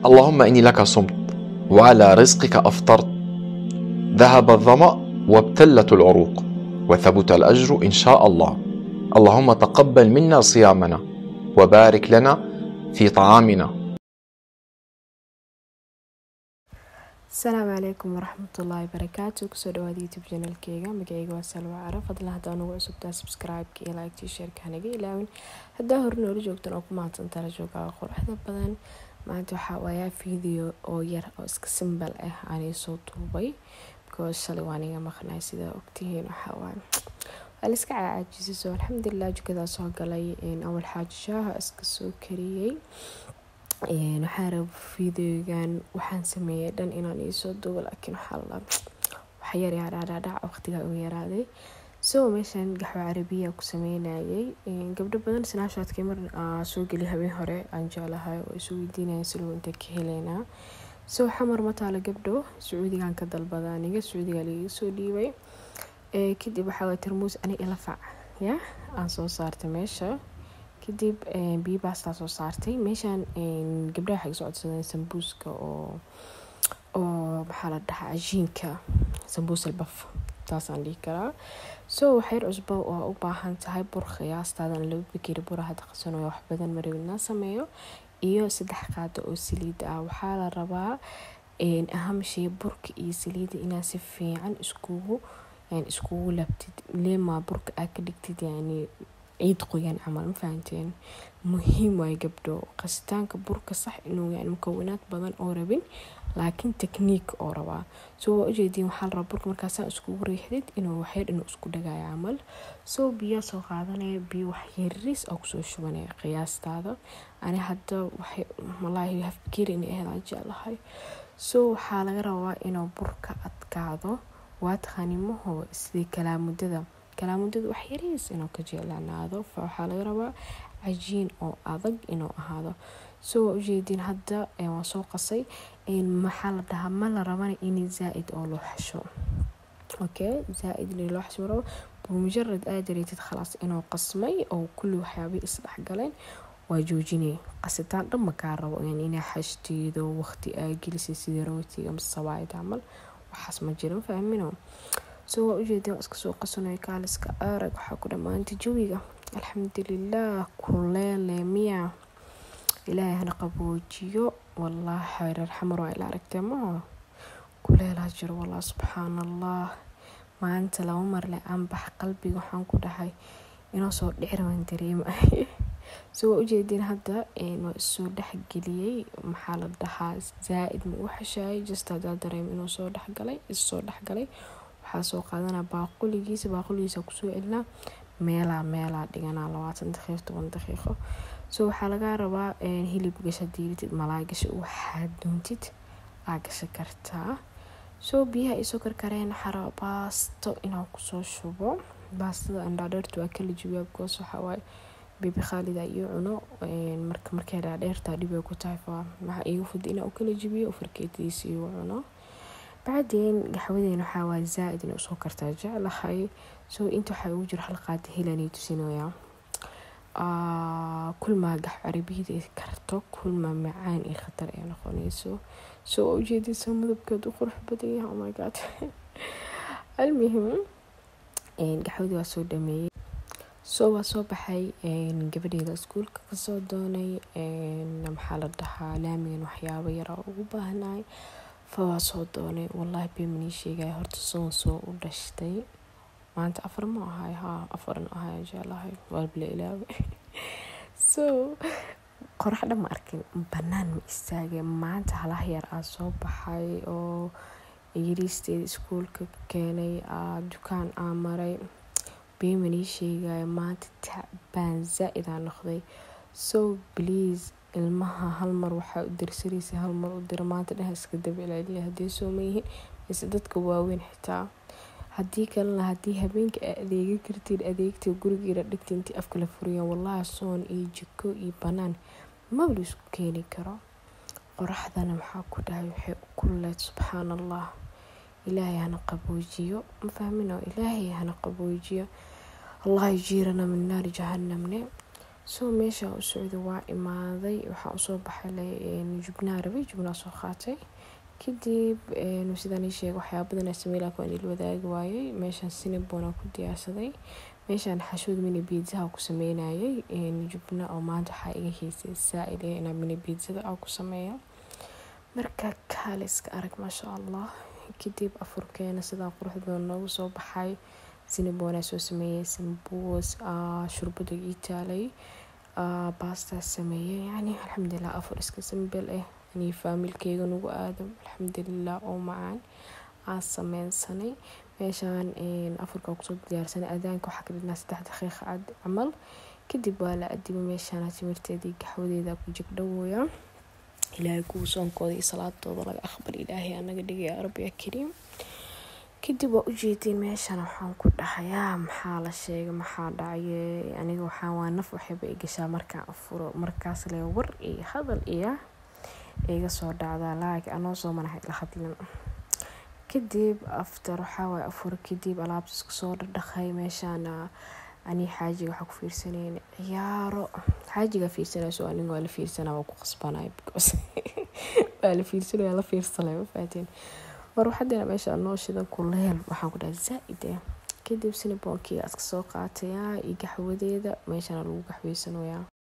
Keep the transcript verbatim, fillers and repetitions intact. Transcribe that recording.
اللهم إني لك صمت وعلى رزقك أفطرت، ذهب الظمأ وابتلت العروق وثبت الأجر إن شاء الله. اللهم تقبل منا صيامنا وبارك لنا في طعامنا. السلام عليكم ورحمة الله وبركاته. كسو دواد يوتيوب channel كيغا مقايغا واسالوا عرف فضلا هدا نوغو عصبتا سبسكرايب كي لايك تي شير كهنغا إلاوين هدا هورنا ولي جوگتان اوكو مانتان تالا جوغا قرحدا بدن maanta waxaa waayaa video oo yar oo iska simple ah aan soo duubay because shalay waan iga maqnay sida ogtihiin waxa waa wal iska caajisay soo alxamdulillah jikada soo galay in awal xaajo shaaha iska soo kariyay een waxaan rab videogan waxaan sameeyay dhan inaan soo duubo laakiin waxa la wax yar yar dhaadhac waqtiga uu yaraaday soo meeshan gaxwa carabiya ku sameynayay in gabdho badan snapchat-ka mar soo gali habeen hore aan jeclahay oo isu weydiinayay sida inta ka heleena soo xamar ma taala gabdho Sacuudigan ka dalbada aniga Sacuudiga laga soo dhiibay ee kadib waxa la tarmuus ani ila fac ya aan soo saartay meesha kadib biyo basta soo saartay meeshan gabdhaha waxay soo codsadeen sambuuska oo oo maxaa la dhahaa ajiinka sambuus albaf taasaan dhigi karaa soo waxyar cusbo oo u baahan tahay bur qiyaastaadan laba bakeri bur hadda qasan oo wax badan marina sameeyo iyo saddex qaado oo saliid ah waxaa la rabaa in aham shay burka iyo saliida inaa si fiican iskugu yani iskugu labtid leema burka aad ka dhigtid yani ciid qoyan camal ma fahanteen muhiim way gabdho qasitaanka burka sax inuu yani mukawanaad badan oo rabin laakiin technique oo rabaa soo ujeedin waxa la rabaa burka markaas aan isku riixdid inuu waxyar inuu isku dhagayo camal soo biyo soo qaadanaya biyo wax yaris oo soo shubanaya qiyaastaada ani hadda waxay wallahi have bakeri in ay jeclahay soo waxa laga rabaa inuu burka adkaado waa taqaanimaho sidii kalaamudada kalaamudada wax yaris inuu ka jeclaanaado waxa laga rabaa ajiin oo adag inuu ahaado soo ujeedin hadda waan soo qasay in maxaa la dhahaa ma la rabana in zaid oo loo xasho okay zaid loo xasho بمجرد أدريت خلاص إنه قسمي أو كل وحيابي إصلاح قلين وجوجيني قصتان لما كارو يعني إنا حشتي ذو وقتي أجلس سيروتي أم الصواعد عمل وحس مجرم فأمنهم سو أجدي أسكسو قصنا يكالس كأرق وحكونا ما أنت جويقة الحمد لله كلين مية إلهي هنا قبوجيو والله حير الحمر وإلى ركتمه كلين هجر والله سبحان الله maanta laba mar la aan bax qalbiga waxaan ku dhahay inoo soo dhicirman dareemay soo u jeedin hadda in soo dhaxgeliyay maxaa la dhahaa zaid ma wax shay just hada dareem inoo soo dhaxgalay soo dhaxgalay waxa soo qaadana baaquligiisa baaquligiisa ku soo celina meela meela dhigana labaatan daqiiqo toban daqiiqo soo waxa laga rabaa in hilib gasha diilid malaay gasha waxa doontid aa gasha kartaa soo biyaha isoo karkareen xara baasto inaan ku soo shubo baastada aan dhaadheertu waa kala jibiyaa goos waxa waay bibi Khalida iyo cuno marka markay dhaadheerta dib ay ku tahay fa waxa igu fud inaan u kala jibiyo oo farkeetiisa iyo cuno baadeen gaxwadeen waxa waa zaid inuu soo kartaa jeclahay soo inta waxa ugu jira halqaad helani tusinaya آه كل ما قح عربية كرتو كل ما معاني خطر يعني خونيسو سو وجدي سمد بكد وقرح بدي oh my god المهم إن قحودي واسو دمي سو واسو بحي إن قبل إذا سكول كسو دوني إن محل الضحى لامين وحيابا يرى وبهناي فواسو دوني والله بيمني شي جاي هرتسون سو ودشتي ما أنت أفر ما هاي ها أفرنا هاي جالها هاي والبلا إلاوي so قرح لما أركن بنان مستاجي ما أنت هلا هير أصوب هاي أو يريستي سكول كاني دكان أمري بيمني شيء جاي ما أنت تعبان زائد عن خذي so please المها هالمر وح درسريسي هالمر ودر ما أنت نهس كده بلا اللي هدي سوميه بس دتك واوين حتى haddii kalena haddii habeenka adeega kartiin adeegta gurigeeda dhigta intii afka la furiyo wallahi soon iyo jiko iyo banaan ma wali isku keeni karo qoraxdana maxaa ku dhahay waxay ku leed subhanallah ilaahay hana qaboojiyo ma fahmino ilaahay hana qaboojiyo allah yajirana min naar jahannamne soo meesha u socdo waa imaaday waxaan usoo baxay jubnaa rabay jubnaa soo qaatay kadib sidaan ii sheegay waxyaabo badan aan sameeyay laakiin waan ila wadaagi waayay meeshaan Cinnabon aan ku diyaarsaday meeshaan xashud mini pizza ku sameynayay jubna oo maanta waxa iga heysay saaid inaan mini pizza aan ku sameeyo marka kaaliska arag ma sha Allah kadib afurkeena sida quruxda badan noogu soo baxay Cinnabon aan soo sameeyay sambuus ah shurbada ii taalay ah pasta sameeyay yani alxamdulillah afur iska simple ah ani familkeyga nagu aadam alxamdulillah oo macaan aan sameensanay meeshaan in afurka ku soo diyaarsanay aadaanka waxa ka dhigna saddex daqiiqo cad camal kadib waa la adimo meeshaan timirteedii gaxwadeeda ku jigdhawooya ilaahay ku soonkooda iyo salaadooda laga aqbal ilaahay anaga dhigay ya rabbi ya kariim kadib waa u jeedin meeshaan waxaan ku dhahayaa maxaa la sheegay maxaa dhacay aniga waxaan waa naf waxba igashaa markaan afuro markaas le war iyo hadal iyo iga soo dhacda laakiin anoo soo manahay la hadlin kadib after waxa way afur kadib alaabta isku soo dhaqay meeshaan ani xaajiga waxa ku fiirsaneen ciyaaro xaajiga fiirsanayso aniga waa la fiirsanaa waa ku qasbanay because waa la fiirsanaa la fiirsanay faatiin war waxa dina meesha noo shidan kuleel waxaan ku dhahay zaaid kadib Cinnabon kii iska soo qaatay iyo gaxwadeeda meeshaan lagu gaxweysanayaa